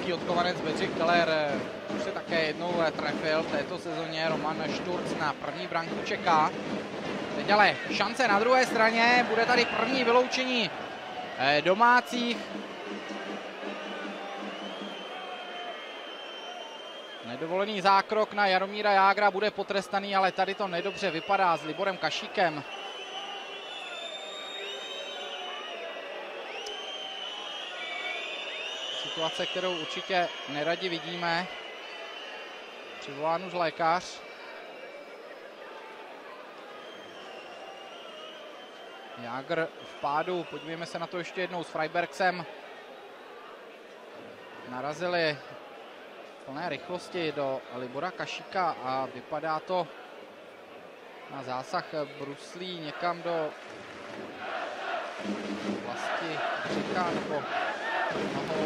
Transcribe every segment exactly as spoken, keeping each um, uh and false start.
zlínský odchovanec Bedřich Keller už se také jednou trefil v této sezóně. Roman Šturc na první branku čeká. Teď ale šance na druhé straně, bude tady první vyloučení domácích. Nedovolený zákrok na Jaromíra Jágra bude potrestaný, ale tady to nedobře vypadá s Liborem Kašíkem. Situace, kterou určitě neradi vidíme. Přivolán už lékař. Jágr v pádu, podívejme se na to ještě jednou s Freibergsem. Narazili v plné rychlosti do Libora Kašíka a vypadá to na zásah bruslí někam do vlasti břicha nebo nohou.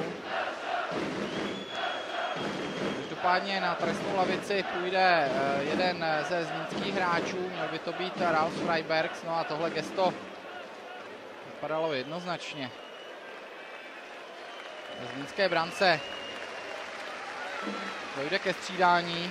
Každopádně na trestnou lavici půjde jeden ze zlínských hráčů, měl by to být Ralf Freibergs, no a tohle gesto vypadalo jednoznačně. Ve zlínské brance dojde ke střídání.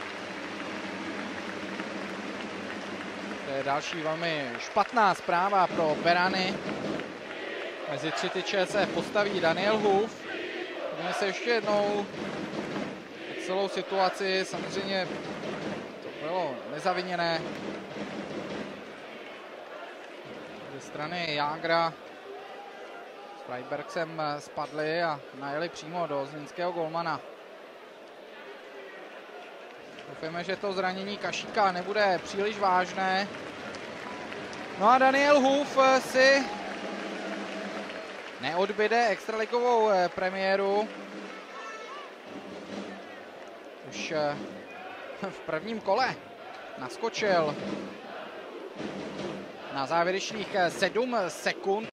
To je další velmi špatná zpráva pro Berany. Mezi tři tyče se postaví Daniel Huf. Podívejme se ještě jednou celou situaci. Samozřejmě to bylo nezaviněné ze strany Jágra. S Freibergsem spadli a najeli přímo do zlínského golmana. Doufujeme, že to zranění Kašíka nebude příliš vážné. No a Daniel Huf si neodbyde extraligovou premiéru. Už v prvním kole naskočil na závěrečných sedm sekund.